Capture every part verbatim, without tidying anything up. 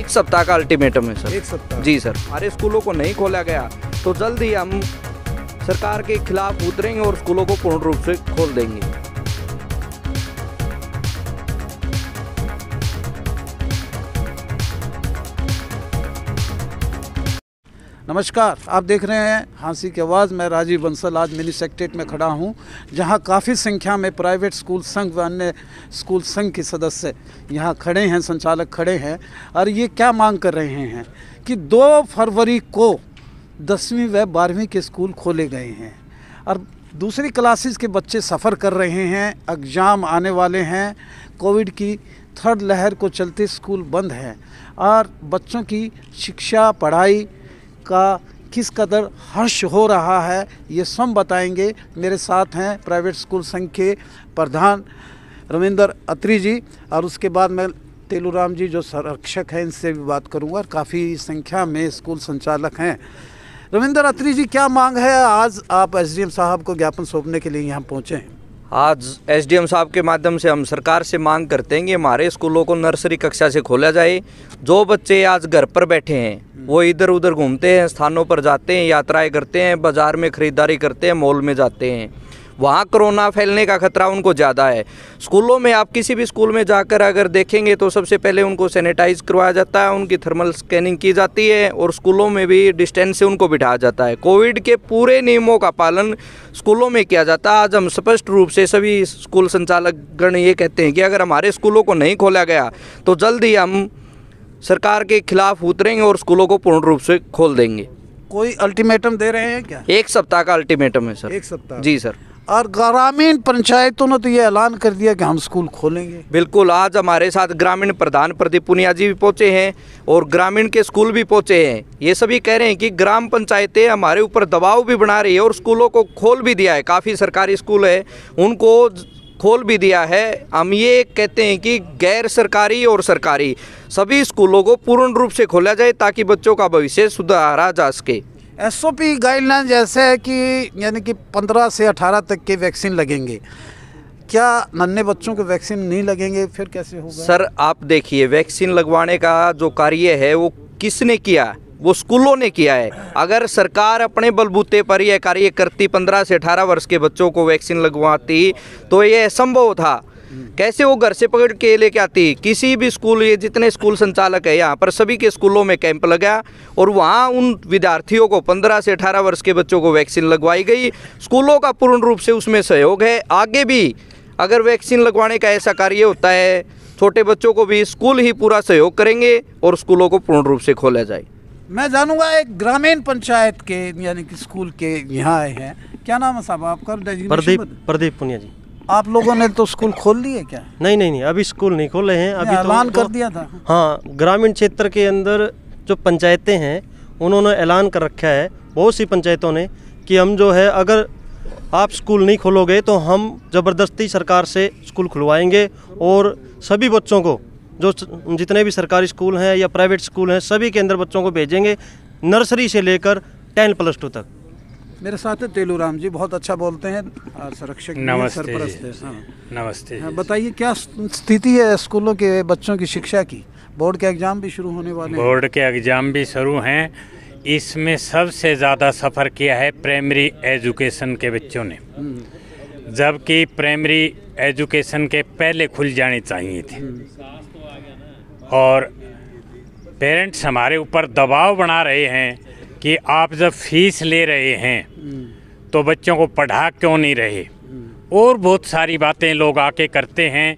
एक सप्ताह का अल्टीमेटम है सर। एक सप्ताह जी सर। हमारे स्कूलों को नहीं खोला गया तो जल्द ही हम सरकार के खिलाफ उतरेंगे और स्कूलों को पूर्ण रूप से खोल देंगे। नमस्कार, आप देख रहे हैं हाँसी की आवाज़। मैं राजीव बंसल आज मिनी सेक्रेटेरिएट में खड़ा हूं, जहां काफ़ी संख्या में प्राइवेट स्कूल संघ व अन्य स्कूल संघ के सदस्य यहां खड़े हैं, संचालक खड़े हैं और ये क्या मांग कर रहे हैं कि दो फरवरी को दसवीं व बारहवीं के स्कूल खोले गए हैं और दूसरी क्लासेस के बच्चे सफ़र कर रहे हैं। एग्ज़ाम आने वाले हैं, कोविड की थर्ड लहर को चलते स्कूल बंद हैं और बच्चों की शिक्षा पढ़ाई का किस कदर हर्ष हो रहा है ये सब बताएंगे। मेरे साथ हैं प्राइवेट स्कूल संघ के प्रधान रविंद्र अत्री जी और उसके बाद मैं तेलूराम जी जो संरक्षक हैं इनसे भी बात करूंगा और काफ़ी संख्या में स्कूल संचालक हैं। रविंद्र अत्री जी, क्या मांग है? आज आप एसडीएम साहब को ज्ञापन सौंपने के लिए यहाँ पहुँचे हैं। आज एसडीएम साहब के माध्यम से हम सरकार से मांग करते हैं कि हमारे स्कूलों को नर्सरी कक्षा से खोला जाए। जो बच्चे आज घर पर बैठे हैं वो इधर उधर घूमते हैं, स्थानों पर जाते हैं, यात्राएं करते हैं, बाज़ार में ख़रीदारी करते हैं, मॉल में जाते हैं, वहाँ कोरोना फैलने का खतरा उनको ज़्यादा है। स्कूलों में आप किसी भी स्कूल में जाकर अगर देखेंगे तो सबसे पहले उनको सैनिटाइज करवाया जाता है, उनकी थर्मल स्कैनिंग की जाती है और स्कूलों में भी डिस्टेंस से उनको बिठाया जाता है। कोविड के पूरे नियमों का पालन स्कूलों में किया जाता है। आज हम स्पष्ट रूप से सभी स्कूल संचालकगण ये कहते हैं कि अगर हमारे स्कूलों को नहीं खोला गया तो जल्द ही हम सरकार के खिलाफ उतरेंगे और स्कूलों को पूर्ण रूप से खोल देंगे। कोई अल्टीमेटम दे रहे हैं क्या? एक सप्ताह का अल्टीमेटम है सर। एक सप्ताह? जी सर। और ग्रामीण पंचायतों ने तो ये ऐलान कर दिया कि हम स्कूल खोलेंगे। बिल्कुल, आज हमारे साथ ग्रामीण प्रधान प्रदीप पुनिया जी भी पहुंचे हैं और ग्रामीण के स्कूल भी पहुंचे हैं। ये सभी कह रहे हैं कि ग्राम पंचायतें हमारे ऊपर दबाव भी बना रही है और स्कूलों को खोल भी दिया है। काफ़ी सरकारी स्कूल है उनको खोल भी दिया है। हम ये कहते हैं कि गैर सरकारी और सरकारी सभी स्कूलों को पूर्ण रूप से खोला जाए ताकि बच्चों का भविष्य सुधारा जा सके। एसओपी गाइडलाइन जैसे है कि यानी कि पंद्रह से अठारह तक के वैक्सीन लगेंगे, क्या नन्हे बच्चों को वैक्सीन नहीं लगेंगे? फिर कैसे होगा? सर आप देखिए, वैक्सीन लगवाने का जो कार्य है वो किसने किया? वो स्कूलों ने किया है। अगर सरकार अपने बलबूते पर यह कार्य करती, पंद्रह से अठारह वर्ष के बच्चों को वैक्सीन लगवाती तो ये असंभव था। कैसे वो घर से पकड़ के लेके आती? किसी भी स्कूल, ये जितने स्कूल संचालक है यहाँ पर सभी के स्कूलों में कैंप लगा और वहाँ उन विद्यार्थियों को पंद्रह से अठारह वर्ष के बच्चों को वैक्सीन लगवाई गई। स्कूलों का पूर्ण रूप से उसमें सहयोग है। आगे भी अगर वैक्सीन लगवाने का ऐसा कार्य होता है, छोटे बच्चों को भी स्कूल ही पूरा सहयोग करेंगे और स्कूलों को पूर्ण रूप से खोला जाए। मैं जानूंगा एक ग्रामीण पंचायत के यानी कि स्कूल के यहाँ आए हैं, क्या नाम है साहब आपका? प्रदीप प्रदीप पुनिया जी। आप लोगों ने तो स्कूल खोल लिए क्या? नहीं नहीं नहीं, अभी स्कूल नहीं खोले हैं। अभी ऐलान तो कर दिया था। हाँ, ग्रामीण क्षेत्र के अंदर जो पंचायतें हैं उन्होंने ऐलान कर रखा है, बहुत सी पंचायतों ने, कि हम जो है अगर आप स्कूल नहीं खोलोगे तो हम ज़बरदस्ती सरकार से स्कूल खुलवाएंगे और सभी बच्चों को, जो जितने भी सरकारी स्कूल हैं या प्राइवेट स्कूल हैं, सभी के अंदर बच्चों को भेजेंगे, नर्सरी से लेकर टेन प्लस टू तक। मेरे साथ है तेलूराम जी, बहुत अच्छा बोलते हैं, संरक्षक सरपरस्त है। हाँ। नमस्ते। हाँ, बताइए क्या स्थिति है स्कूलों के बच्चों की शिक्षा की? बोर्ड के एग्ज़ाम भी शुरू होने वाले हैं। बोर्ड के एग्ज़ाम भी शुरू हैं। इसमें सबसे ज़्यादा सफ़र किया है प्राइमरी एजुकेशन के बच्चों ने, जबकि प्राइमरी एजुकेशन के पहले खुल जानी चाहिए थी। और पेरेंट्स हमारे ऊपर दबाव बना रहे हैं कि आप जब फीस ले रहे हैं तो बच्चों को पढ़ा क्यों नहीं रहे, और बहुत सारी बातें लोग आके करते हैं।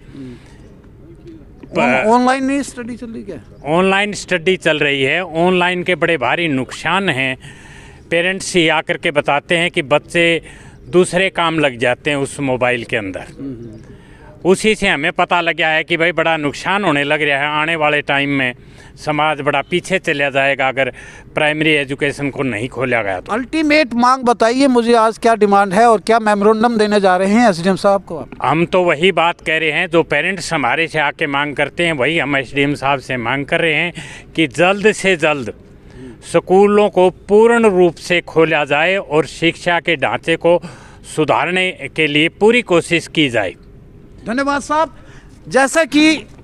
ऑनलाइन नहीं स्टडी चल रही क्या? ऑनलाइन स्टडी चल रही है। ऑनलाइन के बड़े भारी नुकसान हैं। पेरेंट्स ही आकर के बताते हैं कि बच्चे दूसरे काम लग जाते हैं उस मोबाइल के अंदर। उसी से हमें पता लग गया है कि भाई बड़ा नुकसान होने लग रहा है। आने वाले टाइम में समाज बड़ा पीछे चला जाएगा अगर प्राइमरी एजुकेशन को नहीं खोला गया तो। अल्टीमेट मांग बताइए मुझे, आज क्या डिमांड है और क्या मेमोरेंडम देने जा रहे हैं एसडीएम साहब को आप? हम तो वही बात कह रहे हैं जो पेरेंट्स हमारे से आके मांग करते हैं, वही हम एसडीएम साहब से मांग कर रहे हैं कि जल्द से जल्द स्कूलों को पूर्ण रूप से खोला जाए और शिक्षा के ढांचे को सुधारने के लिए पूरी कोशिश की जाए। धन्यवाद साहब। जैसा कि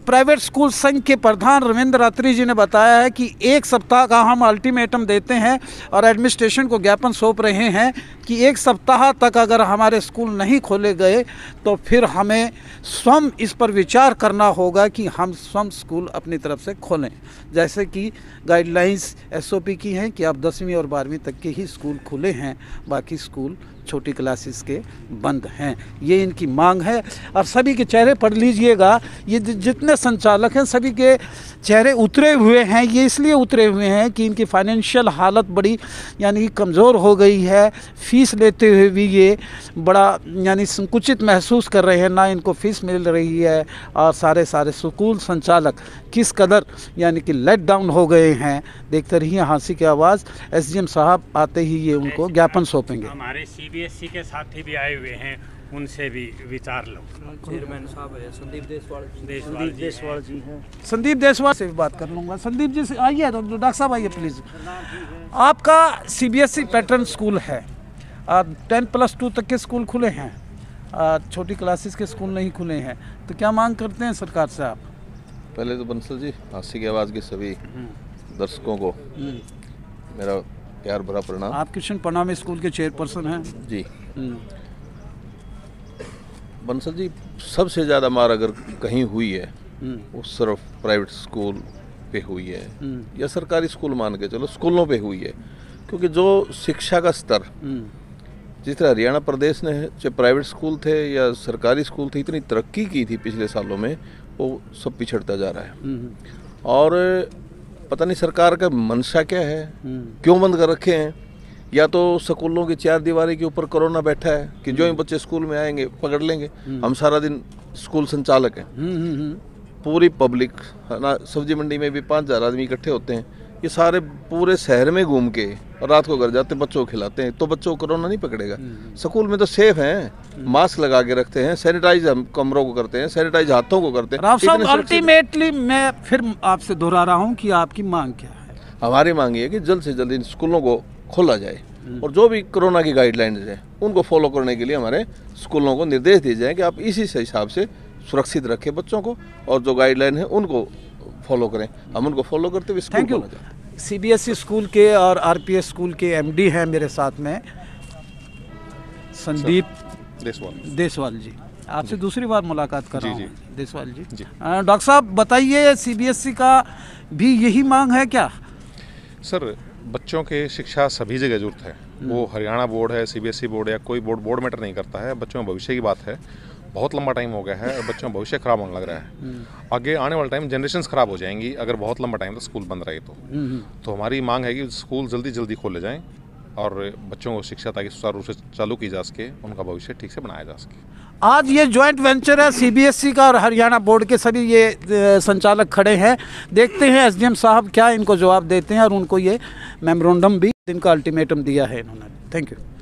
प्राइवेट स्कूल संघ के प्रधान रविंद्र अत्री जी ने बताया है कि एक सप्ताह का हम अल्टीमेटम देते हैं और एडमिनिस्ट्रेशन को ज्ञापन सौंप रहे हैं कि एक सप्ताह तक अगर हमारे स्कूल नहीं खोले गए तो फिर हमें स्वयं इस पर विचार करना होगा कि हम स्वयं स्कूल अपनी तरफ से खोलें। जैसे कि गाइडलाइंस एसओपी की हैं कि आप दसवीं और बारहवीं तक के ही स्कूल खुले हैं, बाकी स्कूल छोटी क्लासेस के बंद हैं। ये इनकी मांग है और सभी के चेहरे पढ़ लीजिएगा, ये जितने संचालक हैं सभी के चेहरे उतरे हुए हैं। ये इसलिए उतरे हुए हैं कि इनकी फाइनेंशियल हालत बड़ी यानी कि कमज़ोर हो गई है। फ़ीस लेते हुए भी ये बड़ा यानी संकुचित महसूस कर रहे हैं, ना इनको फ़ीस मिल रही है और सारे सारे स्कूल संचालक किस कदर यानी कि लेट डाउन हो गए हैं। देखते रहिए हाँसी की आवाज़। एसडीएम साहब आते ही ये उनको ज्ञापन सौंपेंगे। हमारे सीबीएसई के साथी भी आए हुए हैं, उनसे भी विचार लो। चेयरमैन साहब है संदीप देसवाल देसवाल देसवाल जी हैं। संदीप देसवाल से भी बात कर लूँगा। संदीप जी से आइए, तो डॉक्टर साहब आइए प्लीज़। आपका सीबीएसई पैटर्न स्कूल है, टेन प्लस टू तक के स्कूल खुले हैं, आ, छोटी क्लासेस के स्कूल नहीं खुले हैं, तो क्या मांग करते हैं सरकार से आप? पहले तो बंसल जी, हाँसी की आवाज़ के सभी दर्शकों को मेरा प्यार भरा प्रणाम। आप कृष्ण प्रणाम स्कूल के चेयरपर्सन हैं जी। बंसल जी, सबसे ज़्यादा मार अगर कहीं हुई है वो सिर्फ प्राइवेट स्कूल पे हुई है या सरकारी स्कूल मान के चलो स्कूलों पे हुई है, क्योंकि जो शिक्षा का स्तर जिस तरह हरियाणा प्रदेश ने चाहे प्राइवेट स्कूल थे या सरकारी स्कूल थे इतनी तरक्की की थी पिछले सालों में, वो सब पिछड़ता जा रहा है। और पता नहीं सरकार का मंशा क्या है, क्यों बंद कर रखे हैं। या तो स्कूलों की चार दीवारी के ऊपर कोरोना बैठा है कि जो ही बच्चे स्कूल में आएंगे पकड़ लेंगे। हम सारा दिन स्कूल संचालक हैं, पूरी पब्लिक है ना, सब्जी मंडी में भी पाँच हज़ार आदमी इकट्ठे होते हैं, ये सारे पूरे शहर में घूम के रात को घर जाते हैं, बच्चों को खिलाते हैं, तो बच्चों को कोरोना नहीं पकड़ेगा। स्कूल में तो सेफ हैं, मास्क लगा के रखते हैं, सैनिटाइज हम कमरों को करते हैं, सैनिटाइज हाथों को करते हैं। राव साहब, अल्टीमेटली मैं फिर आपसे दोहरा रहा हूँ कि आपकी मांग क्या है? हमारी मांग ये है कि जल्द से जल्द इन स्कूलों को खोला जाए और जो भी कोरोना की गाइडलाइंस है उनको फॉलो करने के लिए हमारे स्कूलों को निर्देश दिए जाए कि आप इसी से हिसाब से सुरक्षित रखें बच्चों को और जो गाइडलाइन है उनको फॉलो करें। हम उनको फॉलो करते हुए थैंक यू। सीबीएसई स्कूल के और आरपीएस स्कूल के एमडी हैं मेरे साथ में, संदीप देसवाल देसवाल जी। आपसे दूसरी बार मुलाकात कर रहा हूँ देसवाल जी। जी। डॉक्टर साहब बताइए, सीबीएसई का भी यही मांग है क्या? सर, बच्चों के शिक्षा सभी जगह जरूरत है, वो हरियाणा बोर्ड है, सीबीएसई बोर्ड है, कोई बोर्ड बोर्ड मैटर नहीं करता है। बच्चों के भविष्य की बात है, बहुत लंबा टाइम हो गया है और बच्चों का भविष्य खराब होने लग रहा है। आगे आने वाला टाइम जनरेशंस खराब हो जाएंगी अगर बहुत लंबा टाइम तक स्कूल बंद रहे तो। तो हमारी मांग है कि स्कूल जल्दी जल्दी खोले जाएं और बच्चों को शिक्षा ताकि सुचारू रूप से चालू की जा सके, उनका भविष्य ठीक से बनाया जा सके। आज ये जॉइंट वेंचर है सीबीएसई का और हरियाणा बोर्ड के सभी ये संचालक खड़े हैं। देखते हैं एसडीएम साहब क्या इनको जवाब देते हैं और उनको ये मेमोरेंडम भी इनका अल्टीमेटम दिया है इन्होंने। Thank you.